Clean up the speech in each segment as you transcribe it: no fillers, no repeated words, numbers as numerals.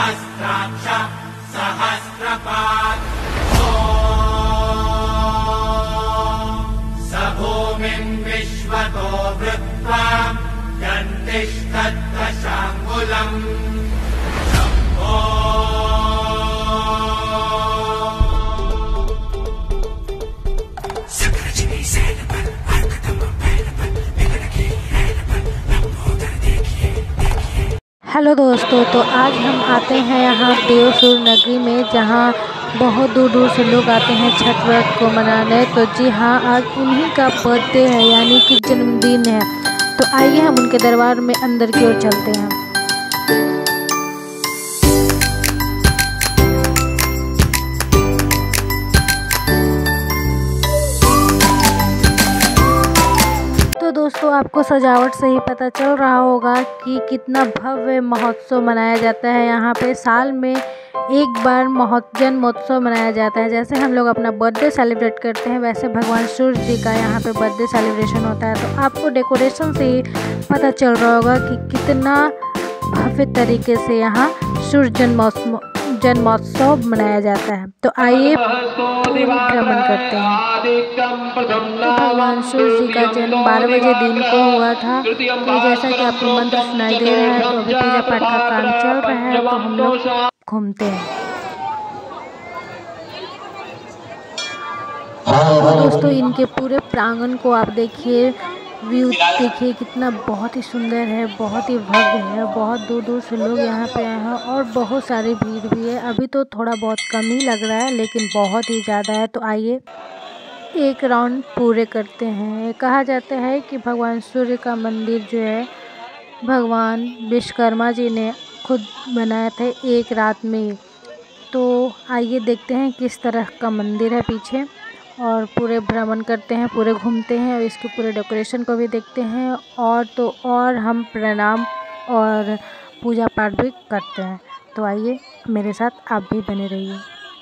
सहस्राक्ष सहस्रपात् स भूमिं विश्वतो वृत्वा यन्तिष्ठद्दशाङ्गुलम् हेलो दोस्तों, तो आज हम आते हैं यहाँ देवसुर नगरी में, जहाँ बहुत दूर दूर से लोग आते हैं छठ व्रत को मनाने। तो जी हाँ, आज उन्हीं का बर्थडे है, यानी कि जन्मदिन है। तो आइए हम उनके दरबार में अंदर की ओर चलते हैं। तो दोस्तों, आपको सजावट से ही पता चल रहा होगा कि कितना भव्य महोत्सव मनाया जाता है। यहाँ पे साल में एक बार जन्मोत्सव मनाया जाता है। जैसे हम लोग अपना बर्थडे सेलिब्रेट करते हैं, वैसे भगवान सूर्य जी का यहाँ पे बर्थडे सेलिब्रेशन होता है। तो आपको डेकोरेशन से ही पता चल रहा होगा कि कितना भव्य तरीके से यहाँ सूर्य जन्मोत्सव मनाया जाता है। तो आइए भ्रमण करते हैं। तो भगवान सूर्य जी का जन्म 12 बजे दिन को हुआ था। तो जैसा कि आपको मंत्र सुनाई दे रहा है, तो अभी पूजा पाठ का काम चल रहा है, तो हम लोग घूमते हैं। तो दोस्तों, इनके पूरे प्रांगण को आप देखिए, व्यू देखिए, कितना बहुत ही सुंदर है, बहुत ही भव्य है। बहुत दूर दूर से लोग यहाँ पे आए हैं और बहुत सारी भीड़ भी है। अभी तो थोड़ा बहुत कम ही लग रहा है, लेकिन बहुत ही ज़्यादा है। तो आइए एक राउंड पूरे करते हैं। कहा जाता है कि भगवान सूर्य का मंदिर जो है, भगवान विश्वकर्मा जी ने खुद बनाया था एक रात में। तो आइए देखते हैं किस तरह का मंदिर है पीछे, और पूरे भ्रमण करते हैं, पूरे घूमते हैं और इसके पूरे डेकोरेशन को भी देखते हैं। और हम प्रणाम और पूजा पाठ भी करते हैं। तो आइए मेरे साथ आप भी बने रहिए।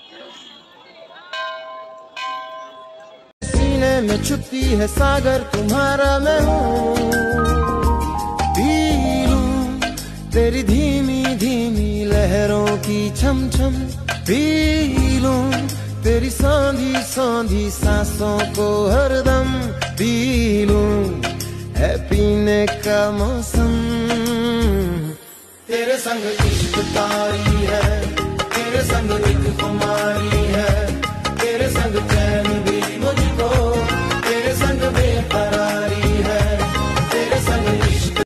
सीने में छुपती है सागर तुम्हारा मैं हूँ, पी लूं तेरी धीमी धीमी लहरों की छम छम, पी लूं तेरी सांधी सांधी सांसों को हरदम, पी लूं है पीने का मौसम। तेरे संग इश्क तारी है, तेरे संग एक खुमारी है, तेरे संग चैन भी मुझको, तेरे संग बेकरारी है, तेरे संग इश्क।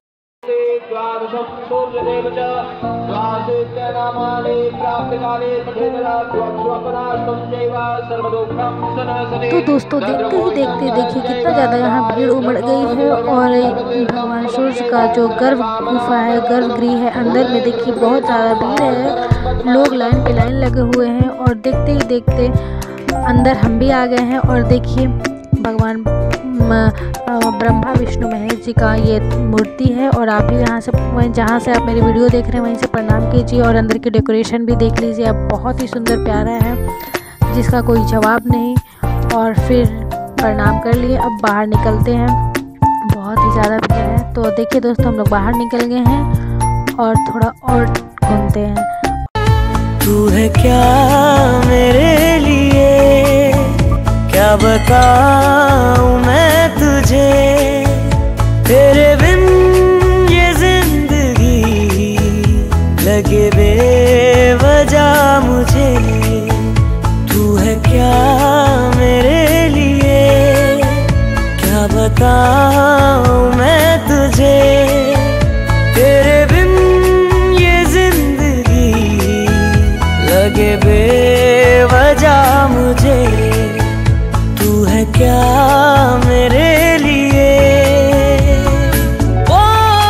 तो दोस्तों, देखते ही देखते देखिए कितना ज़्यादा यहाँ भीड़ उमड़ गई है। और भगवान सूर्य का जो गर्भ गुफा है, गर्भगृह है, अंदर में देखिए बहुत ज़्यादा भीड़ है। लोग लाइन पे लाइन लगे हुए हैं और देखते ही देखते अंदर हम भी आ गए हैं। और देखिए भगवान ब्रह्मा विष्णु महेश जी का ये मूर्ति है। और आप भी यहाँ से, जहाँ से आप मेरी वीडियो देख रहे हैं, वहीं से प्रणाम कीजिए और अंदर की डेकोरेशन भी देख लीजिए। अब बहुत ही सुंदर प्यारा है, जिसका कोई जवाब नहीं। और फिर प्रणाम कर लिए, अब बाहर निकलते हैं। बहुत ही ज़्यादा भीड़ है। तो देखिए दोस्तों, हम लोग बाहर निकल गए हैं और थोड़ा और घूमते हैं। तू है क्या मेरे लिए, क्या बताऊं मैं तुझे, तेरे बिन ये जिंदगी लगे बेवजह मुझे। तू है क्या मेरे लिए, क्या बताऊं मैं तुझे, तेरे बिन ये जिंदगी लगे बेवजह मुझे। तू है क्या मेरे लिए, ओ,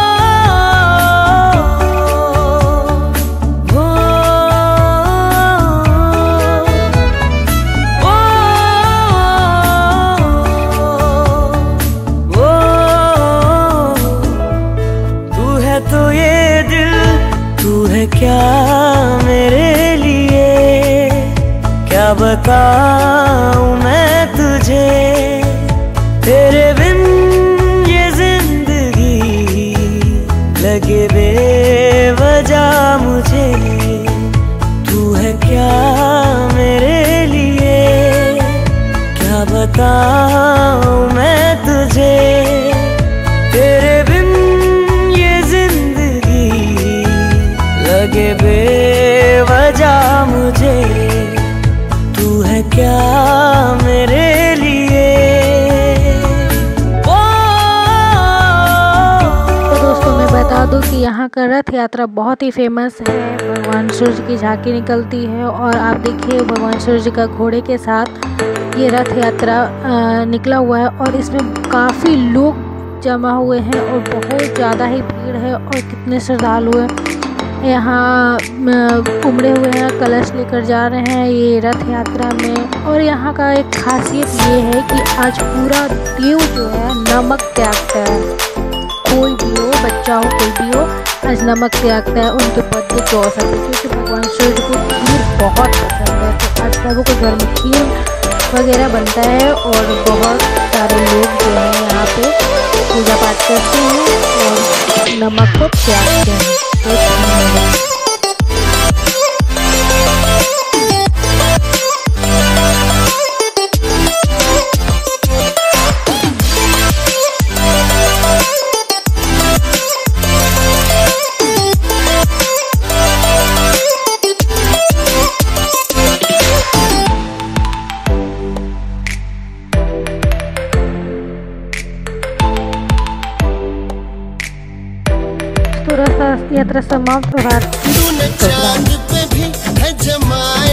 ओ, ओ, ओ, तू है तो ये दिल, तू है क्या मेरे लिए, क्या बताऊं मैं तुझे, तेरे बिन ये जिंदगी लगे बेवजह मुझे। बताऊं मैं तुझे, तेरे बिन ये जिंदगी लगे बेवजह मुझे। तू है क्या मेरे लिए। तो दोस्तों मैं बता दूं कि यहाँ का रथ यात्रा बहुत ही फेमस है। भगवान सूर्य की झांकी निकलती है और आप देखिए भगवान सूर्य का घोड़े के साथ ये रथ यात्रा निकला हुआ है और इसमें काफ़ी लोग जमा हुए हैं और बहुत ज़्यादा ही भीड़ है। और कितने श्रद्धालु हैं यहाँ उमड़े हुए हैं, कलश लेकर जा रहे हैं ये रथ यात्रा में। और यहाँ का एक खासियत ये है कि आज पूरा देव जो है नमक त्यागता है। कोई भी हो, बच्चा हो, कोई भी हो, आज नमक त्यागता है उनके बर्थडे के अवसर पर, क्योंकि भगवान सूर्य को खीर बहुत पसंद है। तो आज सबों के घर में खीर वगैरह बनता है और बहुत सारे लोग जो हैं यहाँ पे पूजा पाठ करते हैं और नमक को त्यागते हैं। तो रथ यात्रा समाप्त हो रहा है। चांद पे भी है जमाया